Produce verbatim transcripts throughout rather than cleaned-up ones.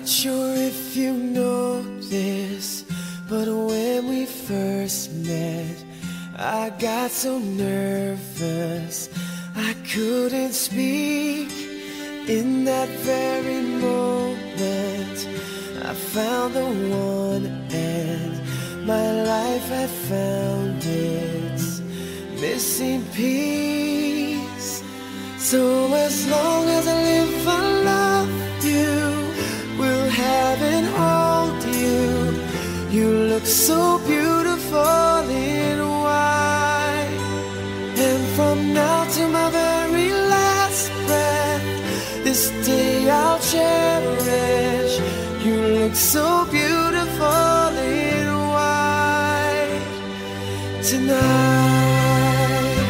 Not sure if you know this, but when we first met, I got so nervous I couldn't speak. In that very moment, I found the one, and my life had found its missing piece. So as long as I live, I love you, will have and hold you. You look so beautiful in white, and from now to my very last breath, this day I'll cherish. You look so beautiful in white tonight.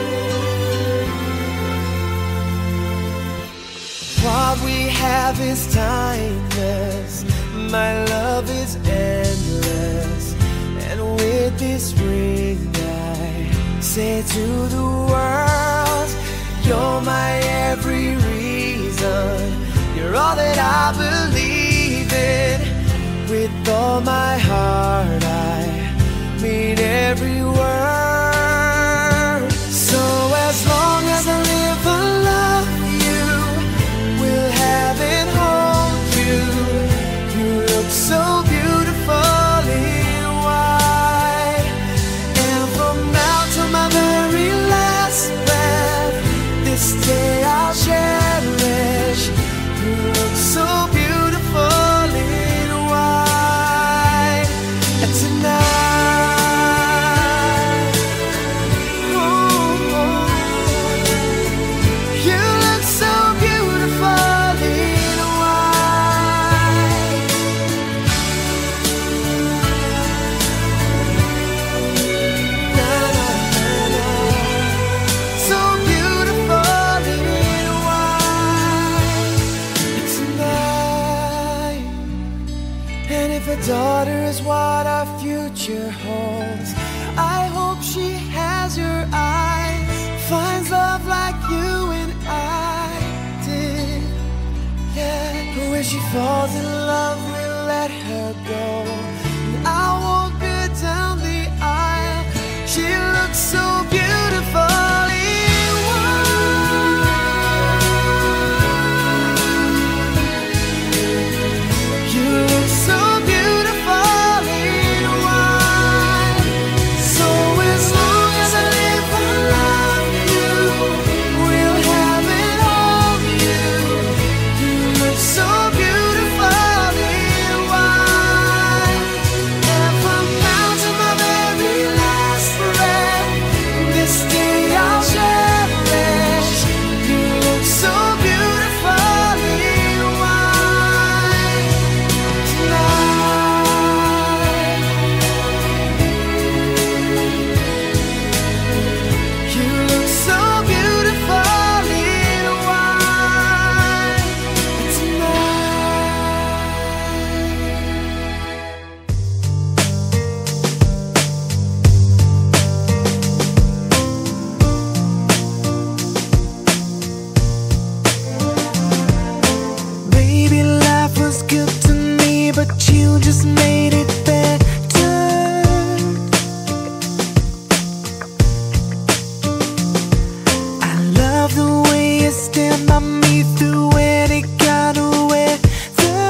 What we have is timeless, my love is endless, and with this ring I say to the world, you're my every reason, you're all that I believe in. With all my heart I mean every word. So as long as I live, I love you, will have and hold you. You look so beautiful in white, and from now to my very last breath, this day I'll cherish. You look so beautiful in white tonight. Oh, oh. You look so beautiful in white. Na, na, na, na. So beautiful in white tonight. And if a daughter is what our future holds, I hope she has your eyes, finds love like you and I did. Yeah, but when she falls in love, we'll let her go, and I'll walk her down the aisle. She looks so beautiful in white. You look so beautiful in white. So as long as I live, I love you, will have and hold you. You look so beautiful in white, and from now to my very last breath, this day I'll cherish. You look so beautiful in white tonight. You look so beautiful in white tonight. Baby, life was good to me, but you just made it better. I love the way you stand by me through any kind of weather.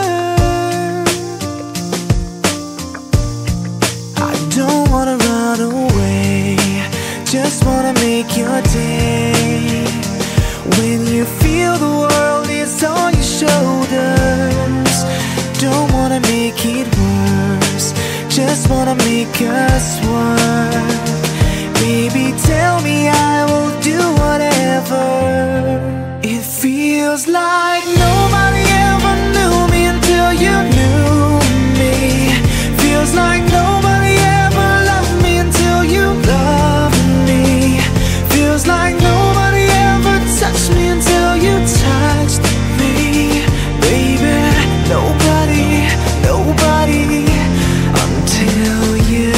I don't wanna run away, just wanna make your day. When you feel the world is on your shoulders, don't wanna make it worse, just wanna make us one. Baby, tell me, I will do whatever. It feels like nobody ever knew me until you knew me. Feels like nobody ever loved me until you loved me. Feels like nobody ever touched me until you touched me. Baby, nobody, nobody until you.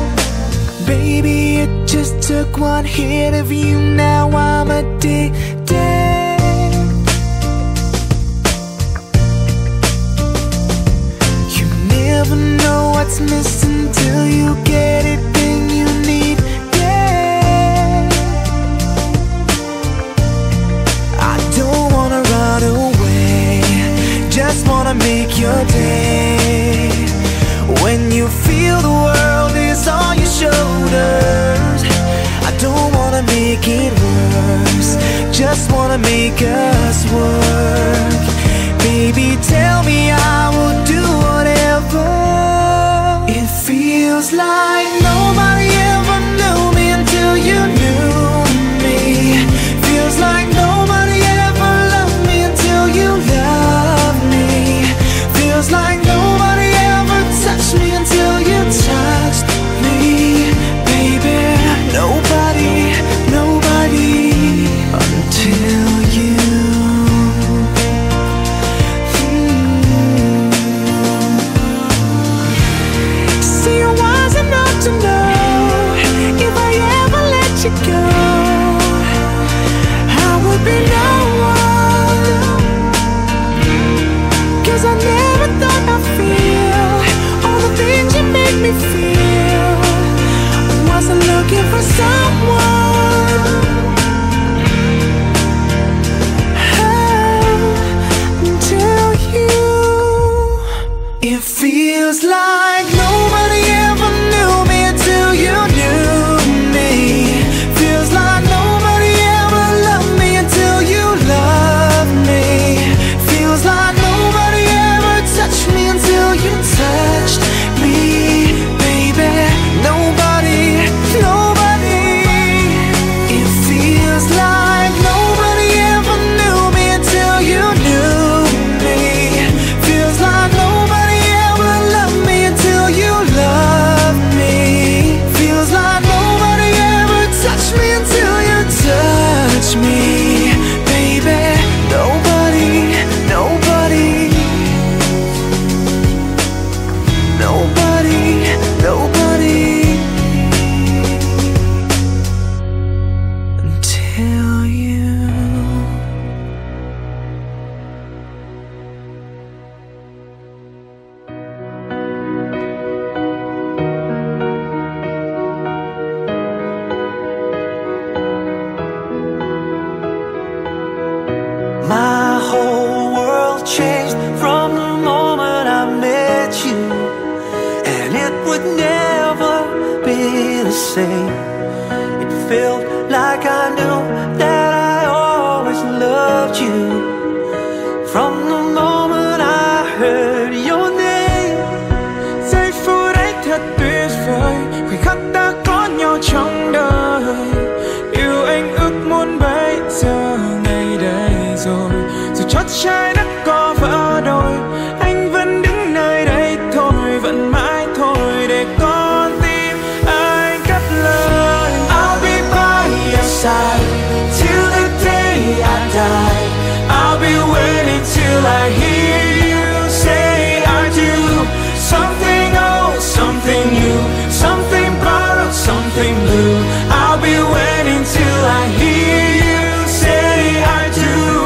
Baby, it just took one hit of you, now I'm addicted. your day. When you feel the world is on your shoulders, I don't wanna make it worse, just wanna make us work. Baby, tell me I will do whatever. It feels like nobody ever knew me until you knew me. Feels like nobody ever loved me until you loved me. Feels like nobody ever touched me until you touched me. Baby, nobody, nobody until you. To know if I ever let you go, I would be no one. Cause I never thought I'd feel all the things you make me feel. I wasn't looking for someone. Oh, until you. It feels like nobody ever knew me until you knew me. Feels like nobody ever loved me until you loved me. Feels like nobody ever touched me until you touched me. Baby, nobody, nobody. It feels like nobody ever knew me until you knew me. Feels like nobody ever loved me until you loved me. Feels like nobody ever touched me until you touched me. Baby, nobody, nobody. Nobody, nobody. Until you. My whole world changed from the moment I met you, and it would never be the same. It felt like I knew that I always loved you. From the moment I heard your name. Giây phút ấy thật tuyệt vời, khoảnh khắc ta có nhau trong đời. Điều anh ước muốn bây giờ ngày đây rồi. Dù chót trái đất có vỡ đôi, anh vẫn đứng nơi đây thôi, vẫn mãi thôi để con tim anh cất lời. I'll be by your side till the day I die. I'll be waiting till I hear you say I do. Something old, something new, something borrowed, something blue. I'll be waiting till I hear you say I do.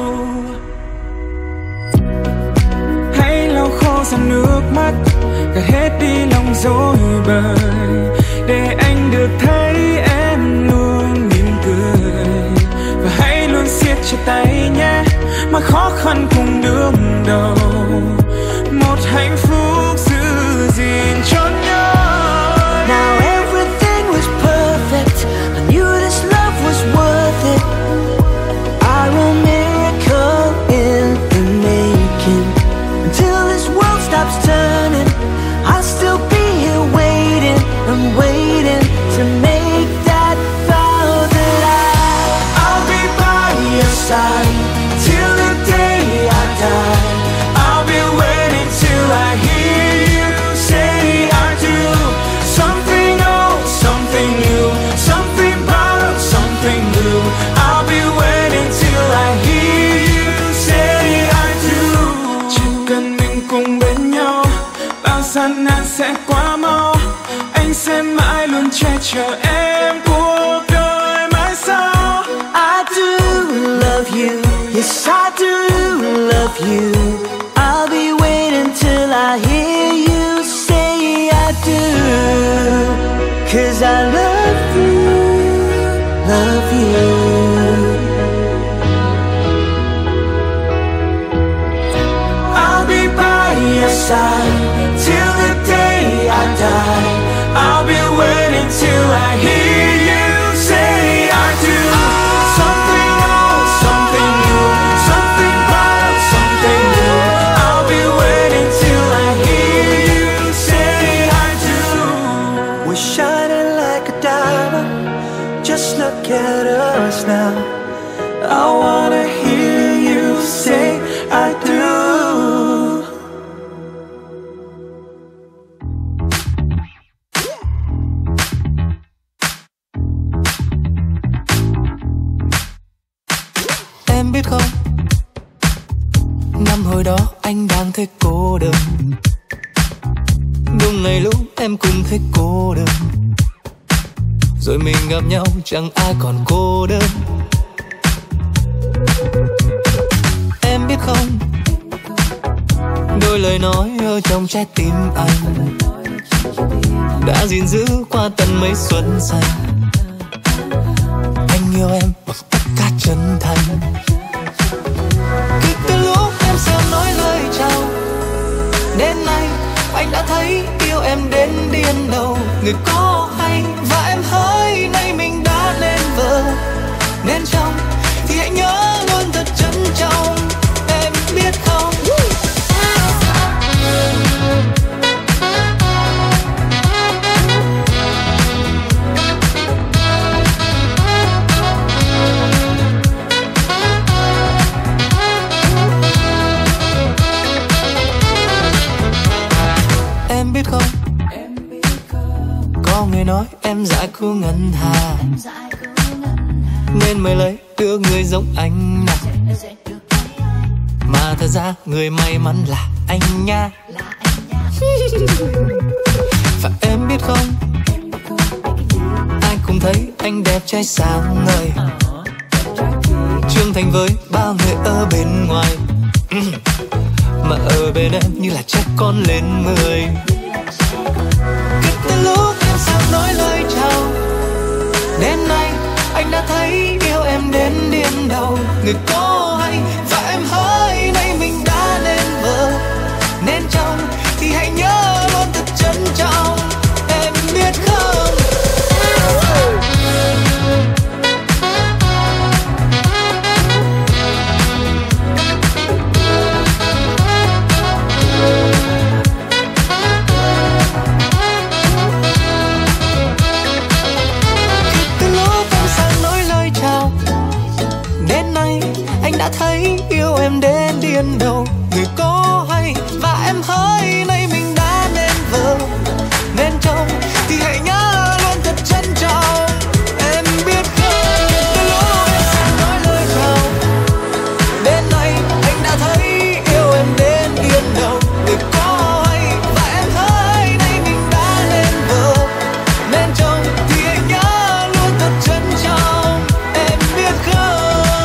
Hãy lau khô dòng nước mắt, gạt hết đi lòng dối bời, để anh được thấy em luôn mỉm cười. Và hãy luôn siết chặt tay nhé, mà khó khăn cùng đương đầu. Một hạnh phúc giữ gìn cho nhau. Now everything was perfect. I knew this love was worth it. Our own miracle in the making. Until this world stops turning, I'll still be here waiting. I'm waiting to make that vow that I I'll be by your side till the day I die. I'll be waiting till I hear you say I do. Something old, something new, something borrowed, something new. I'll be waiting till I hear you say I do. Chỉ cần mình cùng bên nhau, bao gian nan sẽ qua mau. Anh sẽ mãi luôn che chở em cuộc đời mãi sau. I do love you, yes I do love you. I'll be waiting till I hear you say I do. Cause I love you, love you. I'll be by Năm hồi đó anh đang thấy cô đơn, đúng ngày lúc em cũng thấy cô đơn. Rồi mình gặp nhau chẳng ai còn cô đơn. Em biết không, đôi lời nói ở trong trái tim anh đã gìn giữ qua tận mấy xuân xanh. Anh yêu em bằng tất cả chân thành. Kể từ lúc em sẽ nói lời chào đến nay, anh đã thấy yêu em đến điên đầu. Người có hay và em hỡi, nay mình đã nên vợ nên chồng, thì hãy nhớ luôn thật trân trọng. Em biết không, em biết không, có người nói em dại khu ngân hà, nên mới lấy được người giống anh nào. Mà thật ra người may mắn là anh nha. Và em biết không, ai cũng thấy anh đẹp trai sáng ngời, trưởng thành với bao người ở bên ngoài, mà ở bên em như là trẻ con lên mười. Kể từ lúc em sắp nói lời chào đến nay, anh đã thấy yêu em đến điên đầu. Người có hay và em hỡi, nay mình đã nên vợ nên chồng, thì hãy nhớ luôn thật trân trọng. Em biết không, anh đã thấy yêu em đến điên đầu. Người có hay và em hỡi, nay mình đã nên vợ nên chồng, thì hãy nhớ luôn thật trân trọng. Em biết không, từ lúc em sẽ nói lời chào đến nay, anh đã thấy yêu em đến điên đầu. Người có hay và em hỡi, nay mình đã nên vợ nên chồng, thì hãy nhớ luôn thật trân trọng. Em biết không,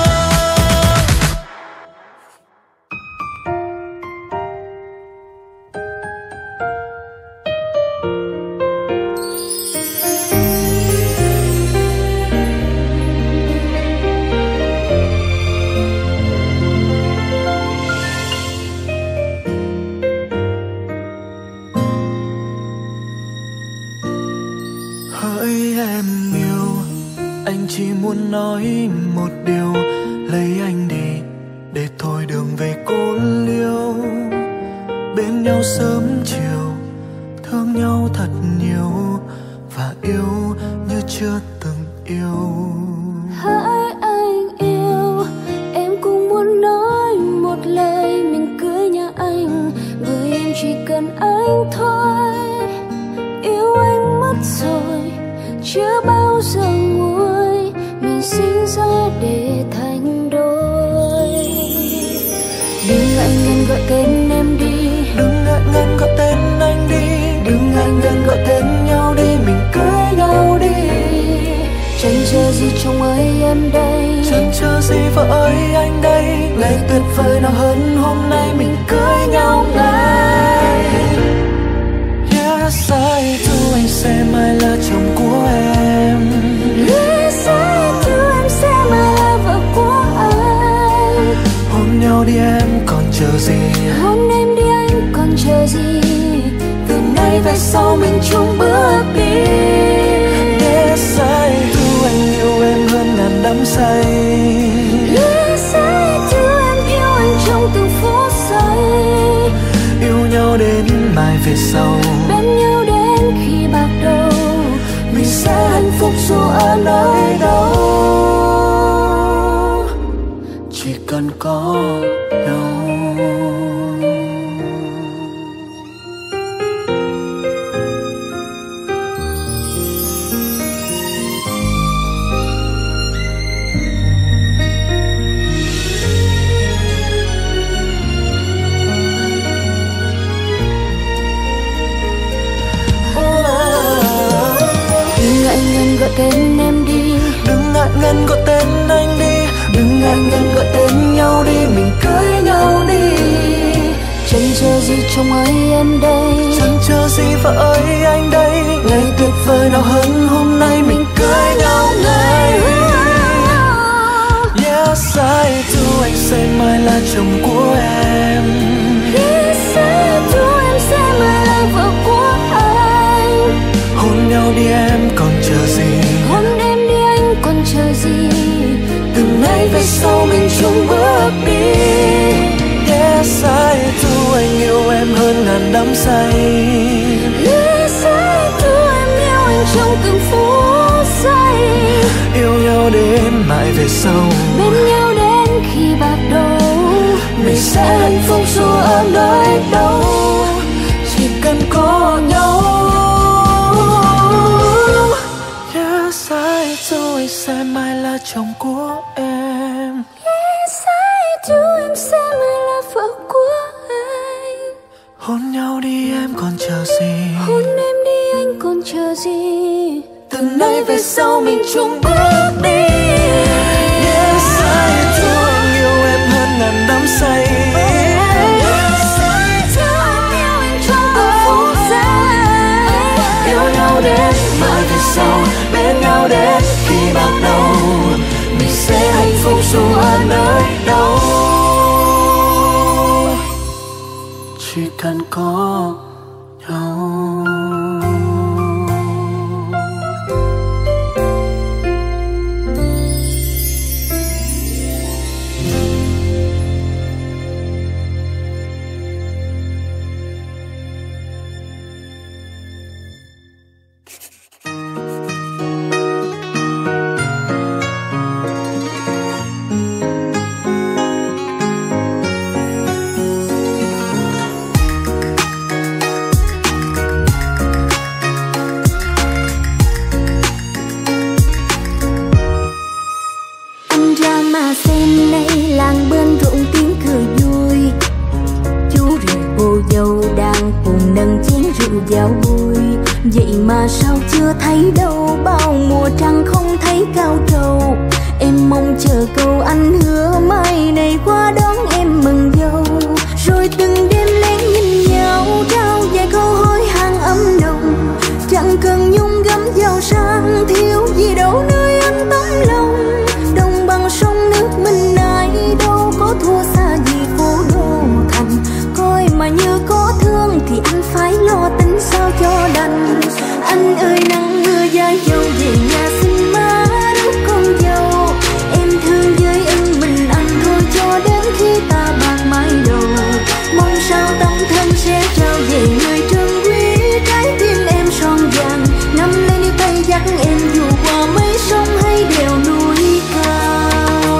hỡi em yêu, anh chỉ muốn nói một điều, lấy anh đi để thôi đường về cô liêu. Bên nhau sớm chiều, thương nhau thật nhiều, và yêu như chưa từng yêu. Hỡi anh yêu, em cũng muốn nói một lời, mình cưới nhà anh, với em chỉ cần anh thôi. Yêu anh mất rồi, chưa bao giờ nguôi, mình sinh ra để thành đôi. Đừng ngại ngần gọi tên em đi, đừng ngại ngần gọi tên anh đi, đừng ngại ngần gọi tên nhau đi, mình cưới nhau đi. Chần chờ gì chồng ơi em đây, chần chờ gì vợ ơi anh đây, ngày tuyệt vời nào hơn hôm nay mình cưới nhau ngay. Yes, I do, anh sẽ mãi là chồng của em. Yes, I do, em sẽ mãi là vợ của anh. Hôn nhau đi em còn chờ gì, hôn em đi anh còn chờ gì, từ nay về sau mình chung bước đi. Yes, I do, anh yêu em hơn ngàn đắm say. Yes, I do, em yêu anh trong từng phút giây. Yêu nhau đến mai về sau, bên nhau đến khi bạc đầu, mình sẽ hạnh phúc dù ở nơi đâu, chỉ cần có nhau. tên em đi. Đừng ngại ngần gọi tên anh đi, đừng ngại ngần gọi tên nhau đi, mình cưới nhau đi. Chần chờ gì chồng ơi em đây, chần chờ gì vợ ơi anh đây. Ngày tuyệt vời nào hơn hôm nay, mình cưới nhau ngay. Yes I do, anh sẽ mãi là chồng của em. Yes I do, em sẽ mãi là vợ của anh. Hôn nhau đi em còn chờ gì, hôn em đi anh còn chờ gì. từ nay về sau mình chung bước đi. Yes I do, anh yêu em hơn ngàn đắm say. Yes I do, em yêu anh trong từng phút giây. Yêu nhau đến mãi về sau, bên nhau đến khi bạc đầu. Mình sẽ hạnh phúc dù ở nơi đâu, chỉ cần có nhau. Yes I do, anh sẽ mãi là chồng của em. Yes I do, em sẽ mãi là vợ của anh. Hôn nhau đi em còn chờ gì, hôn em đi anh còn chờ gì. từ nay về sau mình chung bước đi. Yes I do, anh yêu em hơn ngàn đắm say. Yes I do, em yêu anh trong từng phút giây. Yêu nhau đến mãi về sau, bên nhau đến khi bạc đầu. Mình sẽ hạnh phúc dù ở nơi đâu, chỉ cần có nhau. Giao vui vậy mà sao chưa thấy đâu, bao mùa trăng không thấy cao trầu. Em mong chờ câu anh hứa mai này qua đón em mừng dâu. Rồi từng đêm lén nhìn nhau trao vài câu hỏi hàng ấm nồng. Chẳng cần nhung gấm giàu sang, thiếu gì đâu nơi anh tấm lòng. Đồng bằng sông nước mình này đâu có thua xa gì phố đô thành. Coi mà như có thương thì anh phải lo tính sao cho đành. Anh ơi nắng mưa giá dâu về nhà xin má đứa con dâu. Em thương với em mình anh thôi cho đến khi ta bạc mái đầu. Mong sao tâm thân sẽ trao về người trân quý, trái tim em son vàng nắm lấy níu tay dắt em dù qua mấy sông hay đèo núi cao.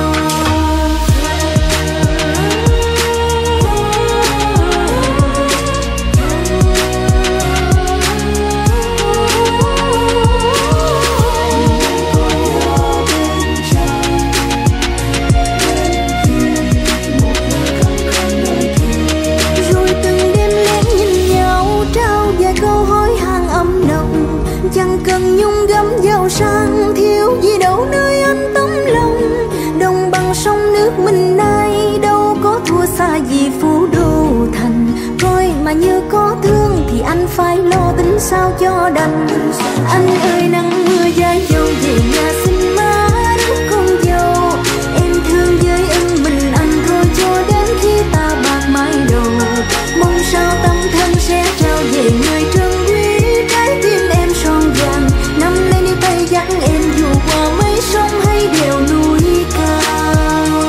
Chẳng cần nhung gấm giàu sang, thiếu gì đâu nơi anh tấm lòng. Đồng bằng sông nước mình nay đâu có thua xa gì phú đô thành. Coi mà như có thương thì anh phải lo tính sao cho đành. Anh ơi nắng mưa giá dâu về nhà xin má đứa con dâu. Em thương với em mình anh thôi cho đến khi ta bạc mái đầu. Mong sao tâm thân sẽ trao về người trân quý, trái tim em son vàng nắm lấy níu tay dắt em dù qua mấy sông hay đèo núi cao.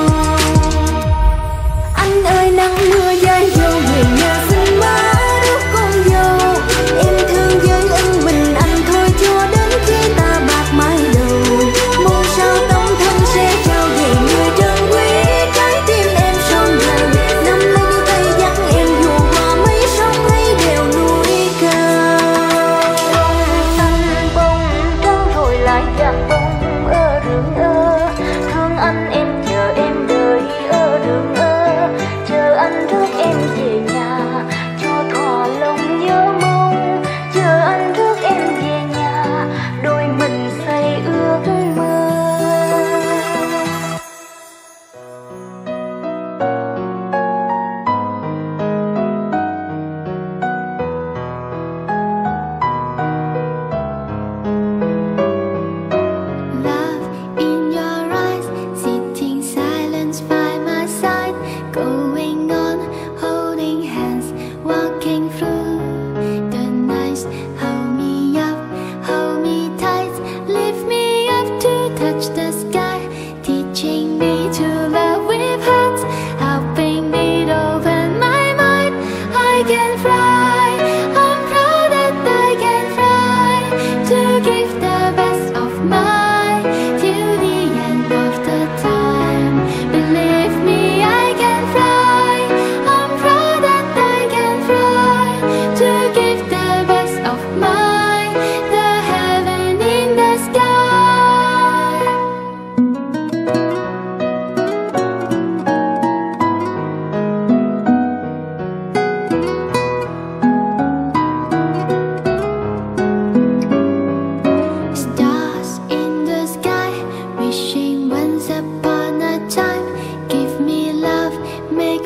Anh ơi nắng mưa giá dâu về nhà xin má đứa con dâu. Em thương với em mình anh thôi cho đến khi ta bạc mái đầu. Mong sao tâm thân sẽ trao về người trân quý, trái tim em son vàng nắm lấy níu tay dắt em dù qua mấy sông hay đèo núi cao. Xanh bông trắng rồi lại chạm bông ơ đường ơ. Thương anh em chờ em đợi ơ đường ơ. Chờ anh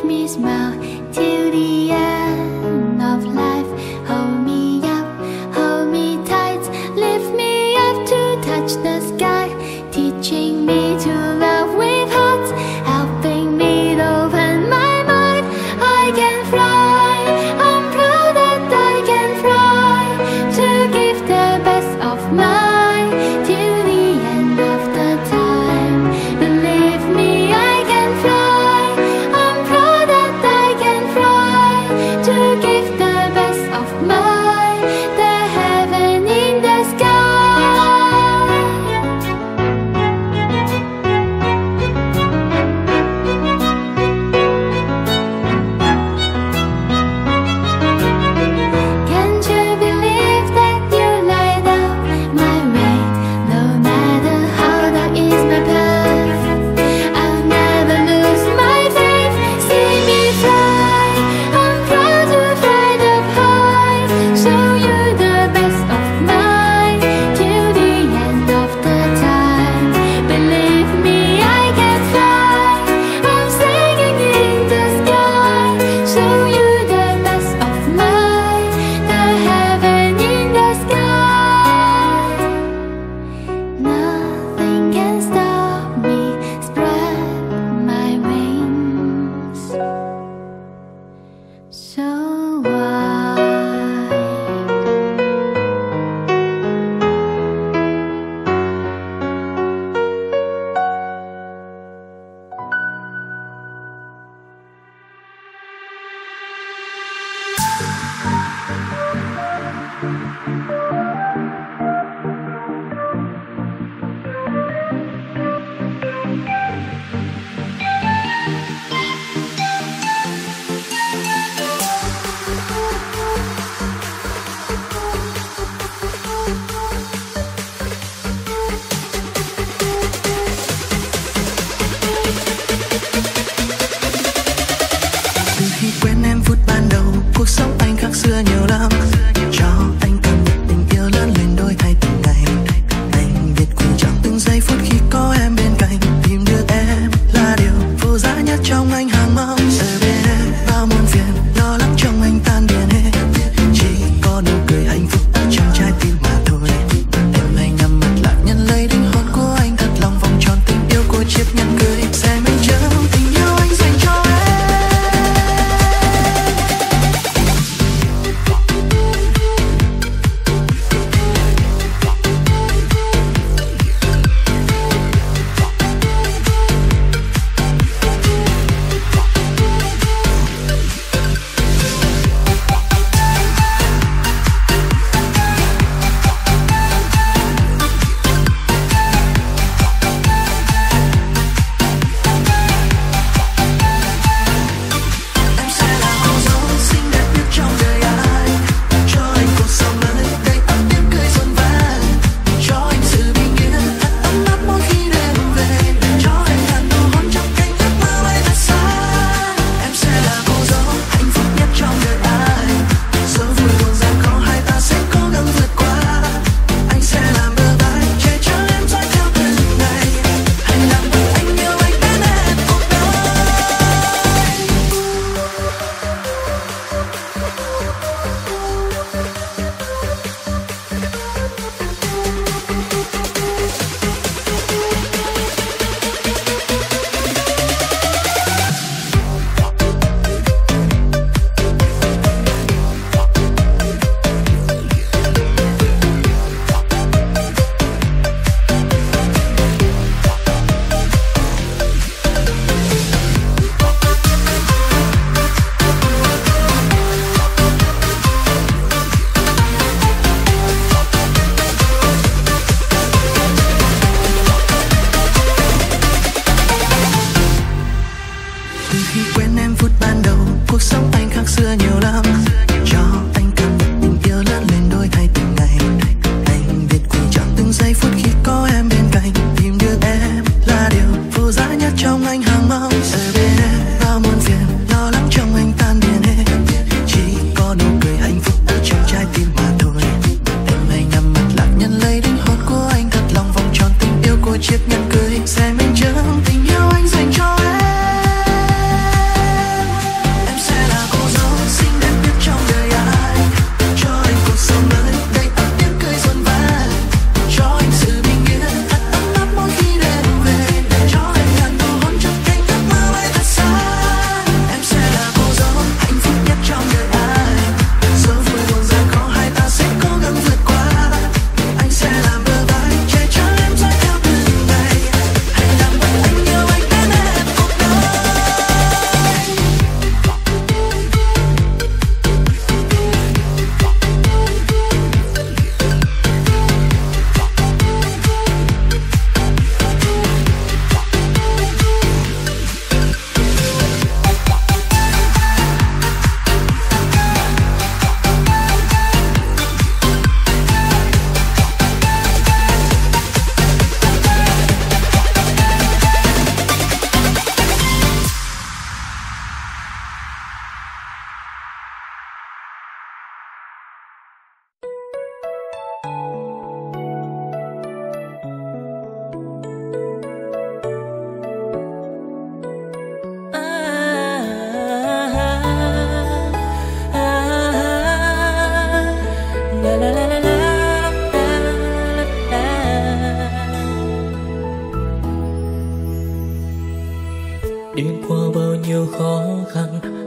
me smile till the end of life. Hold me up, hold me tight, lift me up to touch the sky, teaching me to love with heart, helping me to open my mind. I can fly, I'm proud that I can fly, to give the best of mine till the end of the time. Believe me, I can fly, I'm proud that I can fly,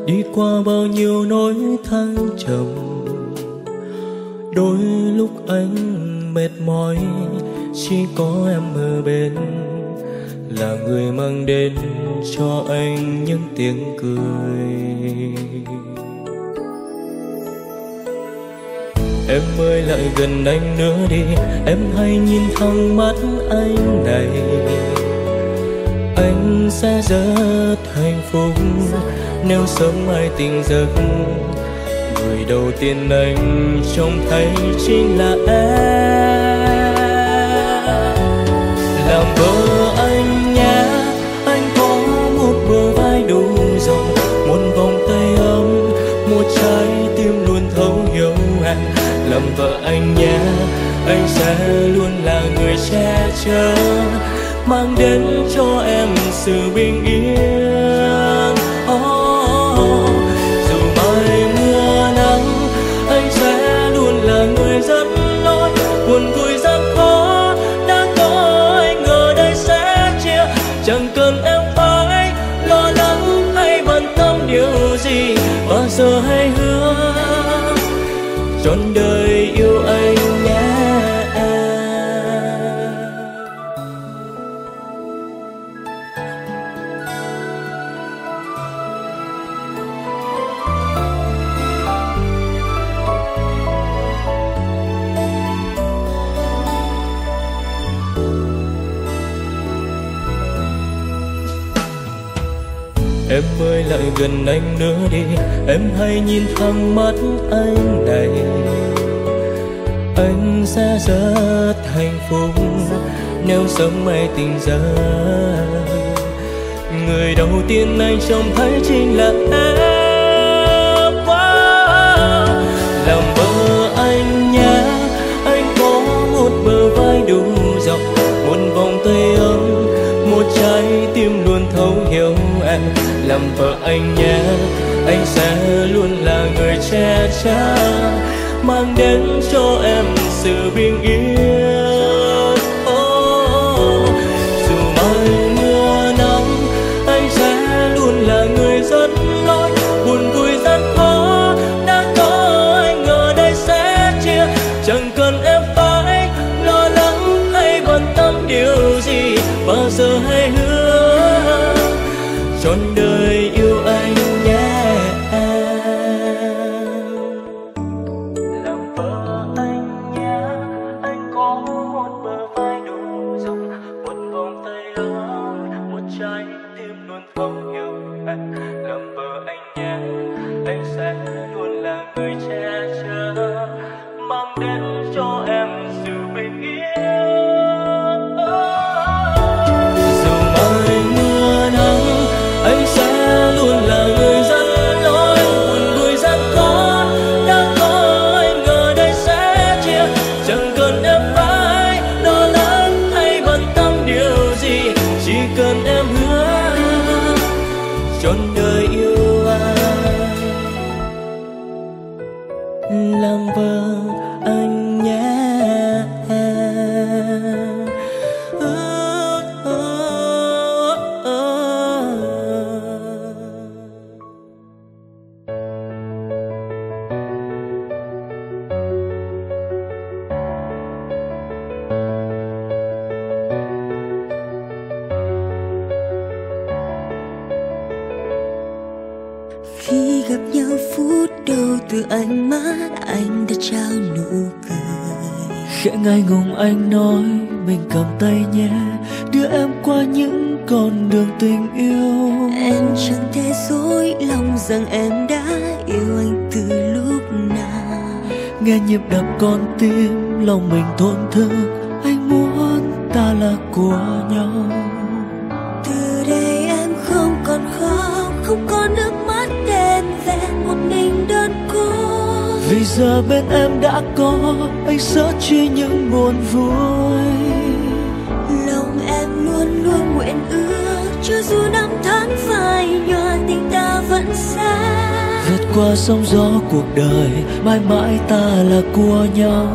đi qua bao nhiêu nỗi thăng trầm. Đôi lúc anh mệt mỏi, chỉ có em ở bên, là người mang đến cho anh những tiếng cười. Em ơi lại gần anh nữa đi, em hãy nhìn thẳng mắt anh này. Anh sẽ rất hạnh phúc nếu sớm mai tỉnh giấc, người đầu tiên anh trông thấy chính là em. Làm vợ anh nhé, anh có một bờ vai đủ rộng, một vòng tay ấm, một trái tim luôn thấu hiểu em. Làm vợ anh nhé, anh sẽ luôn là người che chở, mang đến cho em sự bình yên. Oh, dù mai mưa nắng, anh sẽ luôn là người dẫn lối. Buồn vui gian khó đã có anh ở đây sẽ chia, chẳng cần em phải lo lắng hay bận tâm điều gì. Bao giờ hãy hứa trọn đời yêu anh nhé. Em ơi lại gần anh nữa đi, em hãy nhìn thẳng mắt anh này. Anh sẽ rất hạnh phúc nếu sớm mai tỉnh giấc, người đầu tiên anh trông thấy chính là em. Wow. Làm vợ anh nhé, anh có một bờ vai đủ rộng, một vòng tay ấm, một trái tim luôn thấu hiểu em. Làm vợ anh nhé, anh sẽ luôn là người che chở, mang đến cho em sự bình yên. Oh, dù mai mưa nắng, anh sẽ luôn là người dẫn lối. Buồn vui gian khó đã có anh ở đây sẽ chia, chẳng cần em phải lo lắng hay bận tâm điều gì. Bao giờ hãy hứa trọn đời yêu anh nhé. Làm vợ anh nhé, anh có một bờ vai đủ rộng, một vòng tay ấm, một trái tim luôn thấu hiểu em. Làm vợ anh nhé, anh sẽ luôn là người che chở, mang đến cho em sự bình yên. Dù mai mưa nắng, anh sẽ luôn là người dẫn lối. Buồn vui gian khó đã có anh ở đây sẽ chia, chẳng cần em phải lo lắng hay bận tâm điều gì. Chỉ cần em hứa trọn đời yêu anh. Làm vợ anh nhé. Khi gặp nhau phút đầu từ ánh mắt anh đã trao nụ cười. Khẽ ngại ngùng anh nói mình cầm tay nhé, đưa em qua những con đường tình yêu. Em chẳng thể dối lòng rằng em đã yêu anh từ lúc nào. Nghe nhịp đập con tim lòng mình thổn thức, anh muốn ta là của nhau. Từ đây em không còn khóc, không còn nước mắt đen vẹn một mình đơn côi. Vì giờ bên em đã có anh sợ chia những buồn vui. Lòng em luôn luôn nguyện ước, cho dù năm tháng phai nhòa tình ta vẫn xa. Vượt qua sóng gió cuộc đời, mãi mãi ta là của nhau.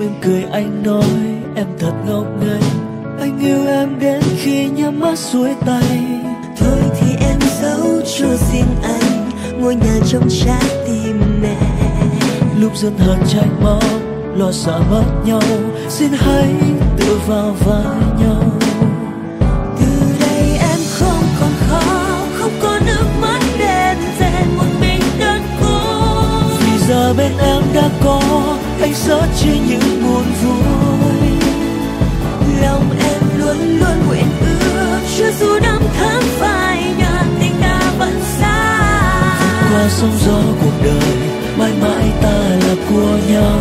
mỉm cười anh nói em thật ngốc nghếch. Anh yêu em đến khi nhắm mắt xuôi tay. Thôi thì em giấu cho riêng anh ngôi nhà trong trái tim mẹ. Lúc giận hờn trách móc lo sợ mất nhau, xin hãy tự vào vai nhau. Từ đây em không còn khóc, không có nước mắt đen rèn một mình đơn cô. Vì giờ bên em đã có anh sớt chia những buồn vui. Lòng em luôn luôn nguyện ước cho dù năm tháng phai nhạt tình ta vẫn xa. Qua sóng gió cuộc đời mãi mãi ta là của nhau.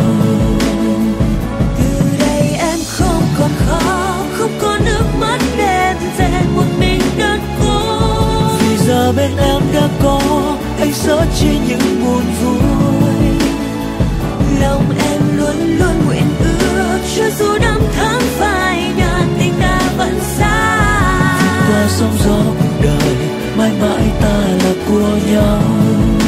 Từ đây em không còn khóc, không có nước mắt đen rèn một mình đơn cô. Vì giờ bên em đã có anh sớt chia những buồn vui. Lòng em luôn luôn nguyện ước cho dù năm tháng phai nhạt tình ta vẫn xa. Qua sóng gió cuộc đời mãi mãi ta là của nhau.